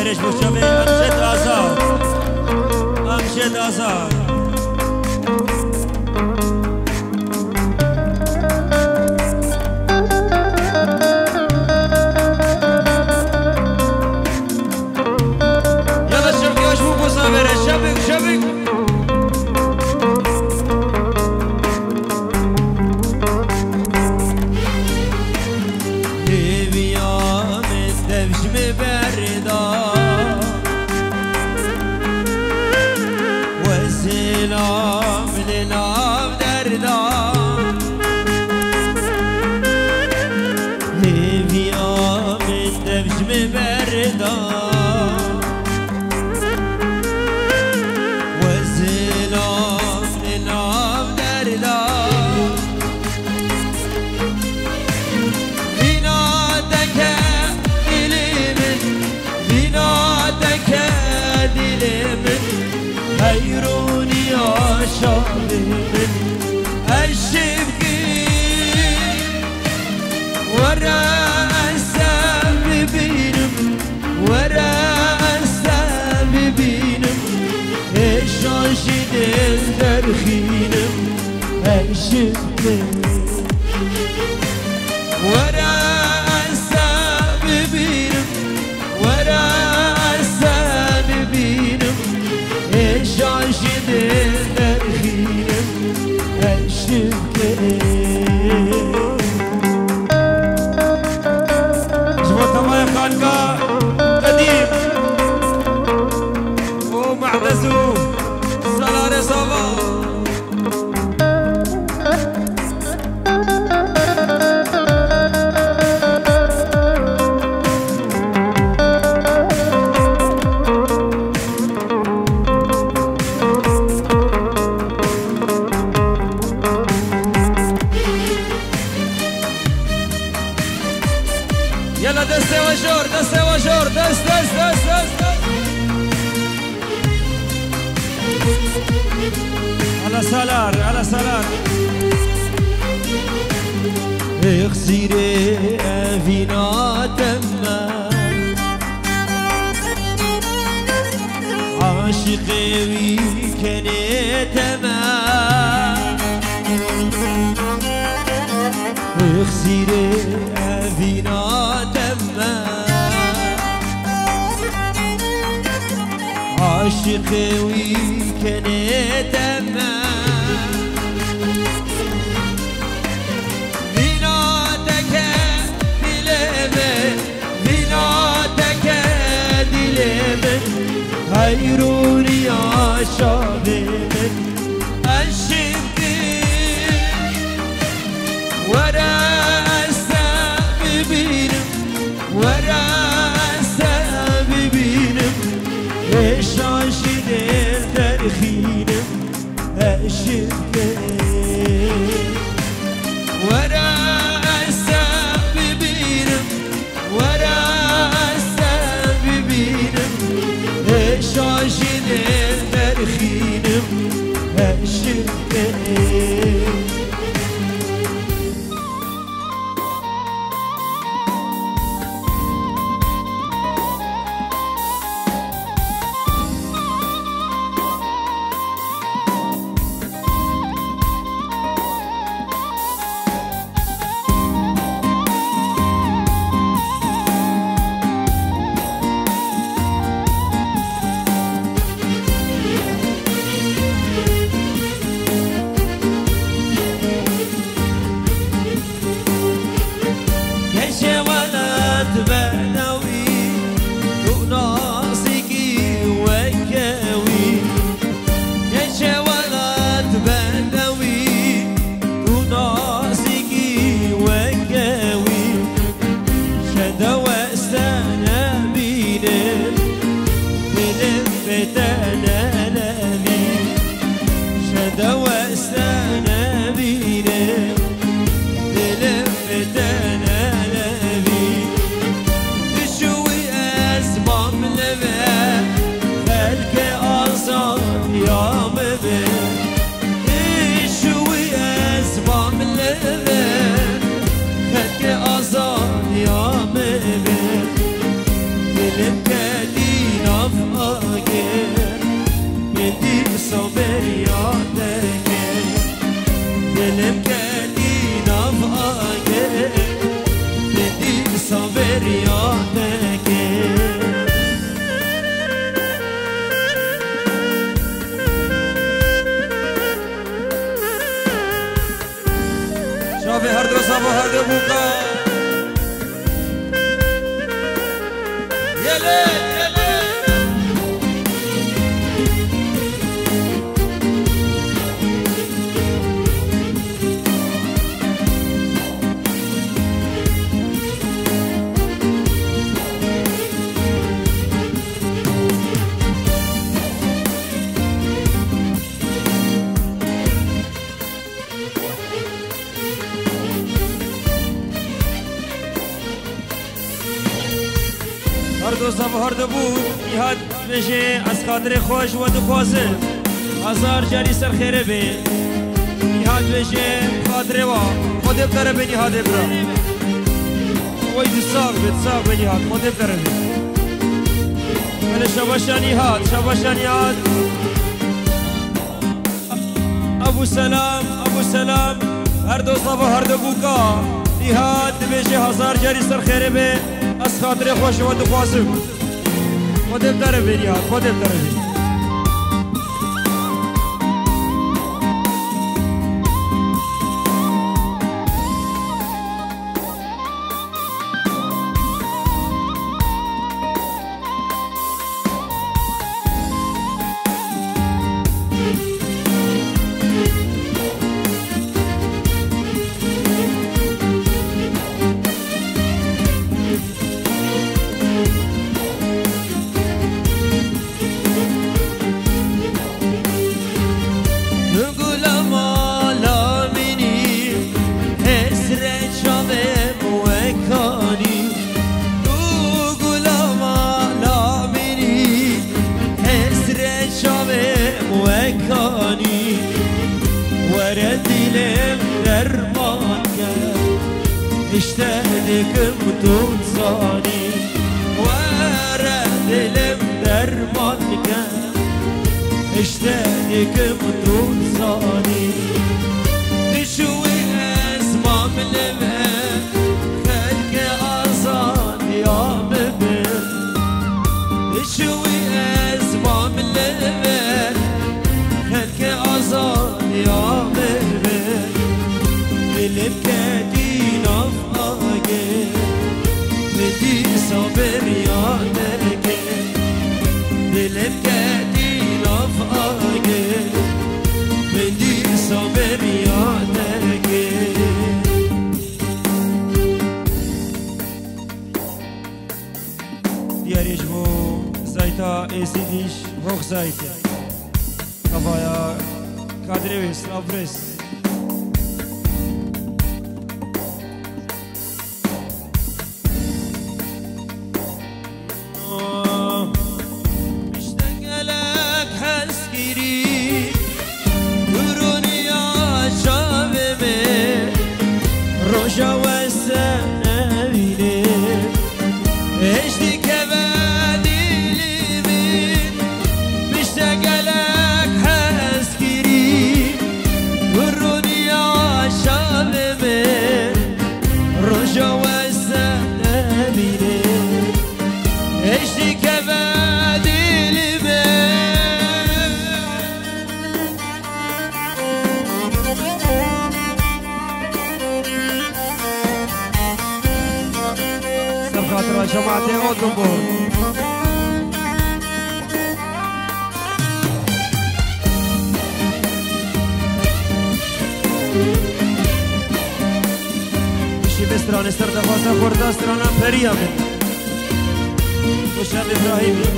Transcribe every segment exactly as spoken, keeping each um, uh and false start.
صابرش بشوی امجد آزاد امجد آزاد يلا شبك واش بو صابرش شبك شبك والسلام لنا بدردا ليبيا من دبش مبردا والسلام لنا بدردا بنادك دلمن بنادك دلمن حيروني يا شاطر من الشبكي وراء السبب بينم وراء السبب بينم الشاشد الدرخينم الشبكي وراء السبب بينم وراء السبب بينم شاشد الدرخينم الشبكي جبت ما يخالقا قديم ومعدزو صلاة صبا يلا دستة وشور دستة وشور دست دست دست دست على سلار على سلار اخسري فينا تما عاشقي ويكني تما اخسري فينا تما عاشقي ويكني تما بناتك دلمن بناتك دلمن حيروني يا شابمن الشبكي وراء السبب بينم وراء السبب بينم الشاشد الدرخينم الشبكي وراء السبب بينم وراء السبب بينم الشاشد الدرخينم الشبكي Dilim kedi به هر دو صفا هر دو بوقا یله هر دو صفا هر دو بود یاد بشه از خاطر خوش و دخوازه هزار جاری سر خیره بی یاد بشه خاطر و خود بتره بینی هاد برا وای دو ساق بید ساق بینی هاد خود بتره بی ولی شباشانی هاد شباشانی هاد ابو سلام ابو سلام هر دو صفا هر دو بوکا یاد بشه هزار جاری سر خیره بی از خاطر خوش و دخوازم خودم داره بینی ها خودم داره بینی اشتهدكم تنصاني ورد لم درمانك اشتهدكم تنصاني تشوي اسمام لما خلق أصان يا مبن تشوي اسمام لما خلق أصان يا مبن للبكاتي بدي صبر يا نرجع دلم كاتي نفقك بدي صبر يا نرجع دياريش بو زيتا اسيديش هوخ زيتا كفايا كادريس افرس جماعتي أوتوبور شي بستران استردفاسا خورده استرانا پریا من خوشم ابراهیمی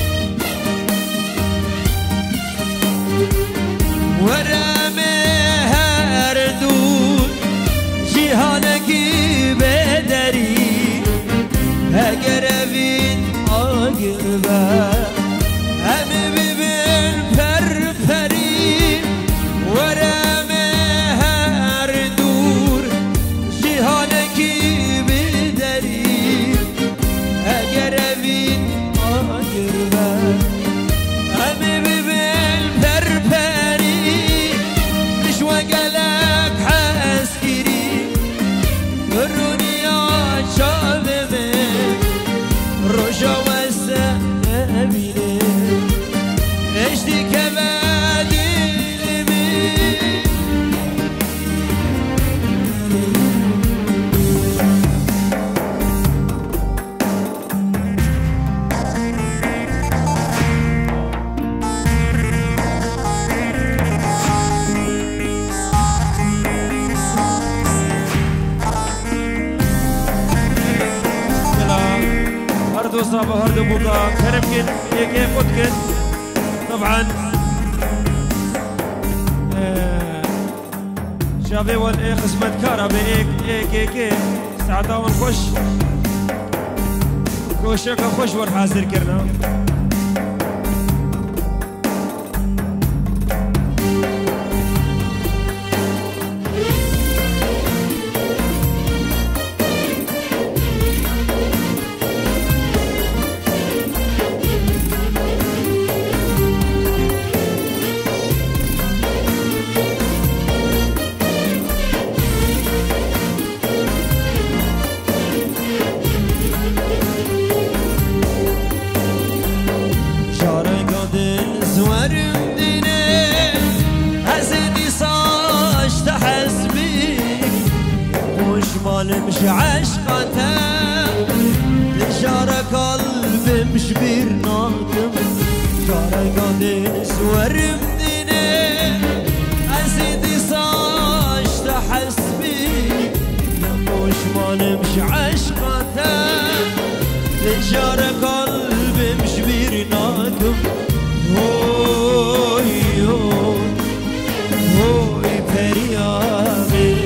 ورمه هر دور جیهانکی بدری اگر اوین آگر و همه ببین پر پری ورم هر دور جهانکی بدری اگر اوین آگر و همه ببین پر پری صباح هرد بوكا كرمكن هيك قدكن طبعا شافي وان ايه خصمت كارا بيك ايك ايك ايك ساعتا ونخش كوشك خوش ور حاضر كرنا مش عشقته جارة قلبي مش بير ناطم جارة قادر سورم ديني أزيدي صاش تحسبي مش مال مش عشقته جارة قلبي مش بير ناطم هوي هوي هوي بريامي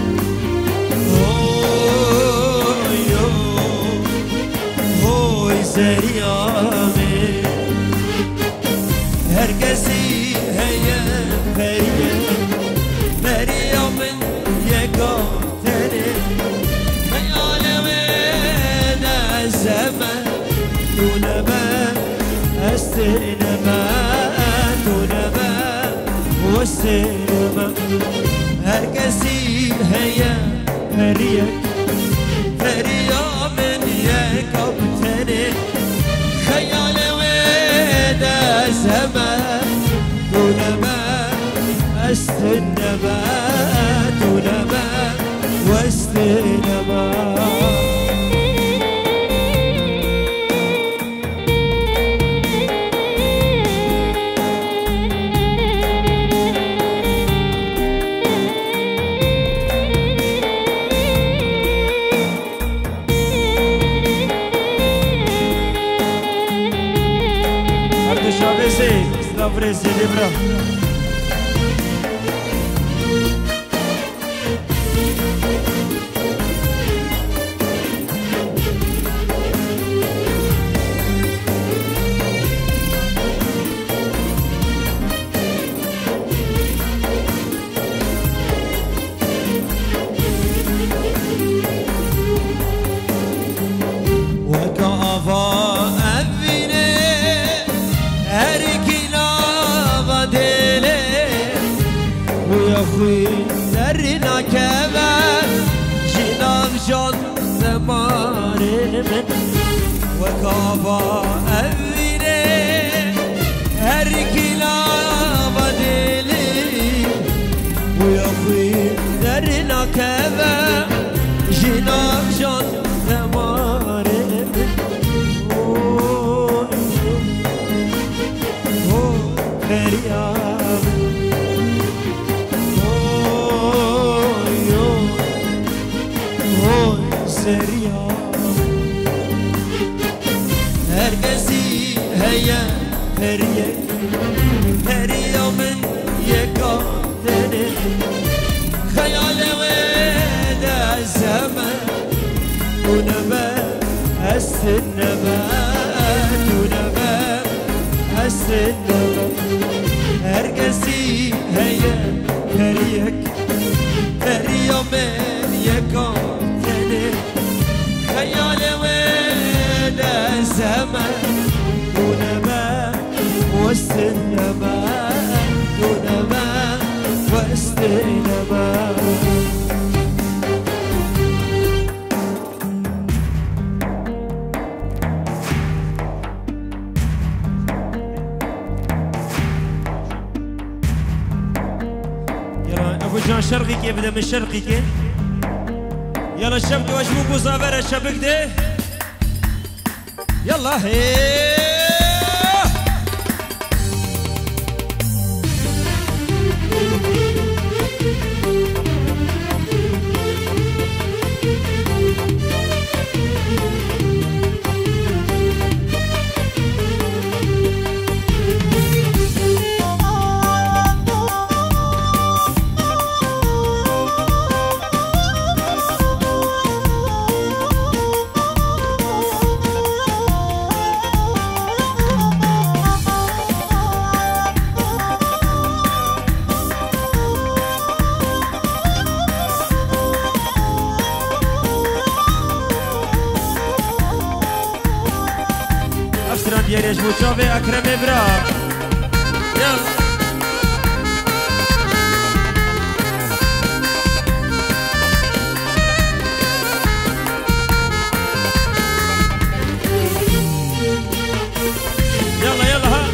سريامي هركسي هيا مريم مريم يقاتلي خيال وين الزمن ونبا السينما ونبا والسينما هركسي هيا مريم مريم يقاتلي خيال وين الزمان ونما استنما ونما واستنما Presi libra درنا كمان جناب جان زماني من وكافا أبيني هر كلام دلي ويا خوي درنا كمان جناب جان زماني من أوه أوه مريم هركسي هيا هريك هريا من يقاتلي خيال وين الزمن ونبا السنبا ونبا السنبا هركسي هيا هريك هريا من يقاتلي خيال وين الزمن ونما واستنما ونما واستنما يلا ابو جان شرقي كيف بدا من شرقي كيف يلا الشبكة واش مو صابر الشبك ده يلا هي كيش بوشافي أكرم إبرا يلا يلا يلا ها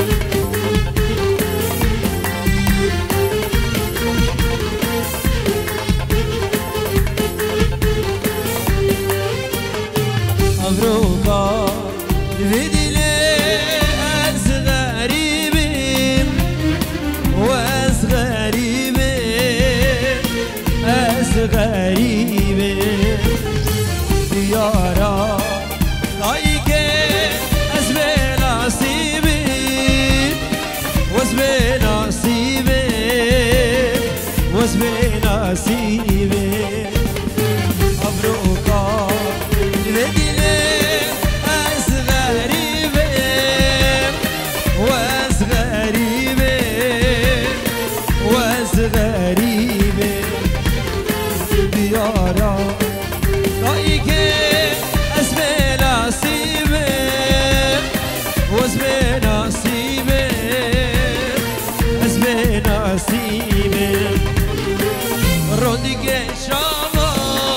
مبروكا بديلي أز غريبي وأز غريبي أز غريبي ديارا لايكي أز بنصيبي وأز بنصيبي وأز بنصيبي مبروكا بديلي أز غريبي وأز غريبي وأز غريبي ديارا رأيكي أز بنصيبي وأز بنصيبي أز بنصيبي روديكي شاما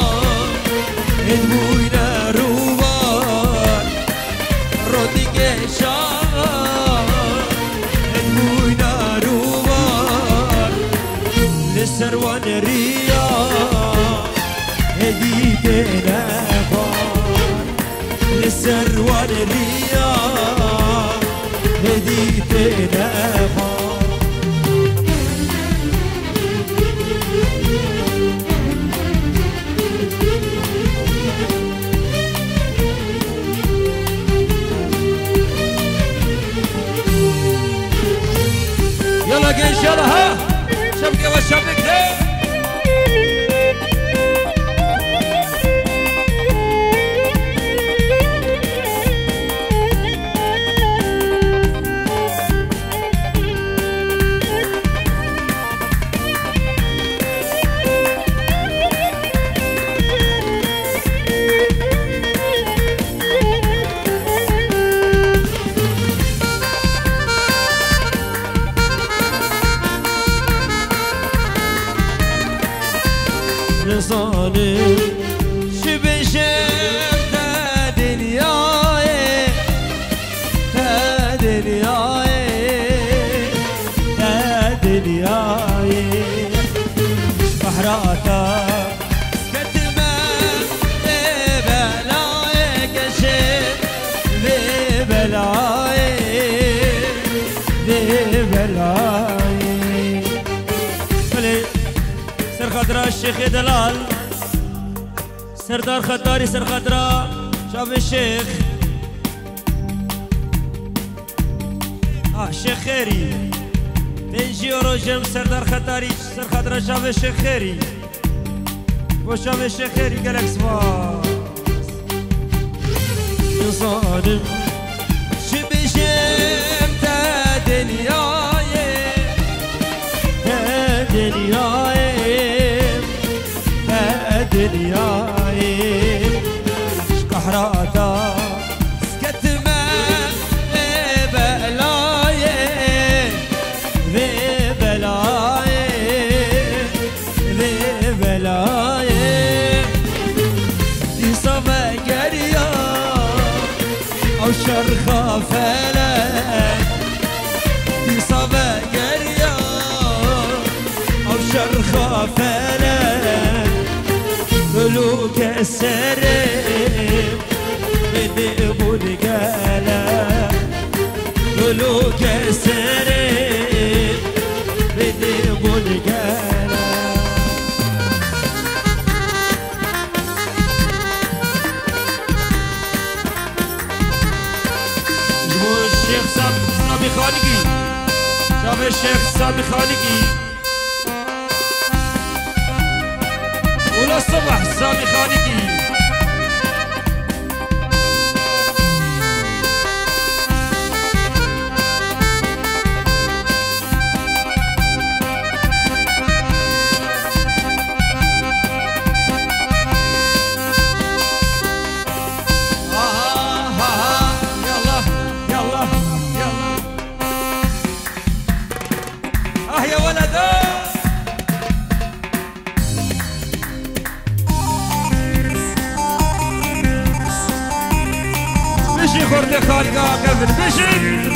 ادبوينا روبان روديكي شاما ادبوينا روبان للسروان ريا هديتنا فان للسروان ريا هديتنا فان يلا ان شاء الله ها شبكه والشبكه ظالم شبشب تا دنیای تا دنیای تا دنیای بحراتا كتمة ببلاي كشف ببلاي ببلاي سر خضراء الشيخ دلال سردار خطاري سر خضراء شاف الشيخ اه الشيخ خيري بنجي يورو جم سردار خطاري سر خضراء شاف الشيخ خيري وشاف الشيخ خيري قالك سباس ظالم شبشب تا دنياي تا دنياي دنياي شقحراتا سكتمة ببلاي ببلاي ببلاي دي صفا قرية أو شرخة فلك دي صفا قرية أو شرخة فلك ملوك السرب بدئبوا القلم ملوك السرب بدئبوا القلم جبوا الشيخ سامي خالقي شاف الشيخ سامي خالقي ولا الصبح سامي خالقي خلقا قبل بشر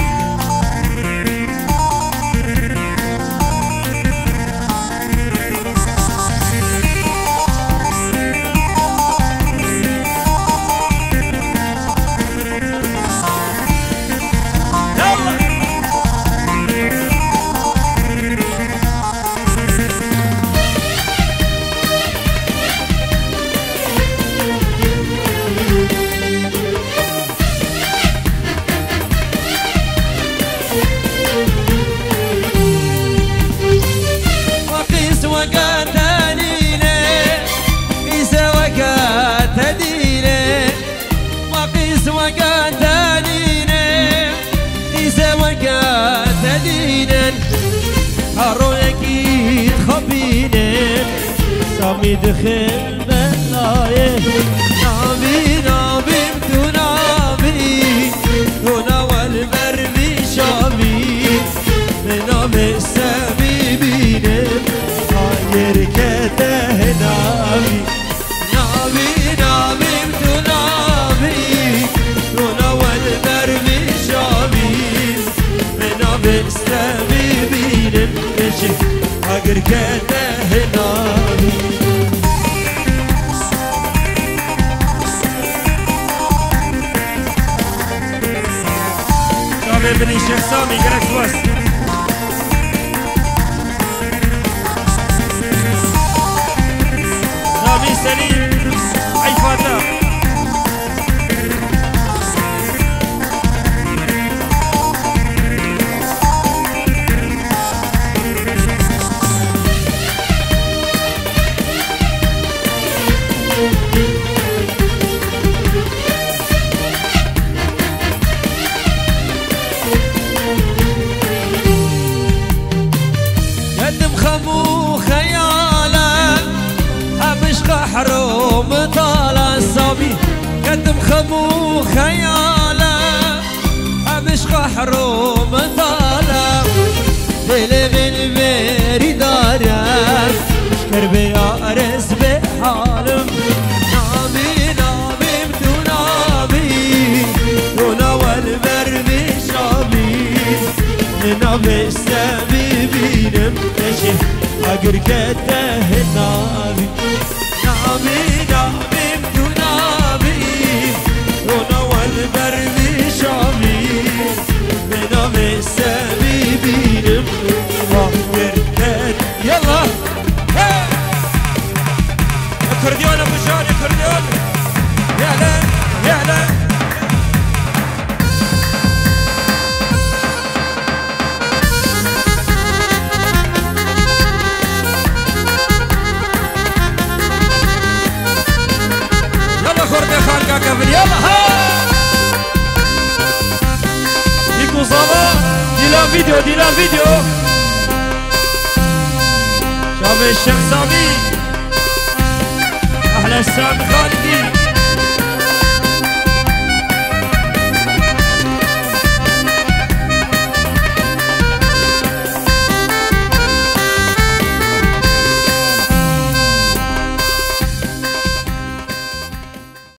سامي دخل بلايه نامي نامي بدو نامي دونا والبرمي شامي منامي السامي بينم غير كته نامي نامي نامي بدو نامي دونا والبرمي شامي منامي السامي بينم غير كته نامي ابن الشيخ سامي قرأت بس سامي سليم أي فاتح حروم طالع صبي قدم خمو خياله أمشق حروم طالع دل من بيري دارم كربي أرز بحالم نامي نامي بدو نامي دونا والبرمي شامي نامي السامي بينم نشف أقر كته نامي نامي نامي بدو نامي دونا والبرمي شامي نامي السامي بينم أقر كته يلا اكورديون ابو جان اكورديون يلا يلا يلا خورده خالقا قبل يلا ها يكون صبا ديلا فيديو ديلا فيديو شاب الشيخ سامي أحلى السام خالدي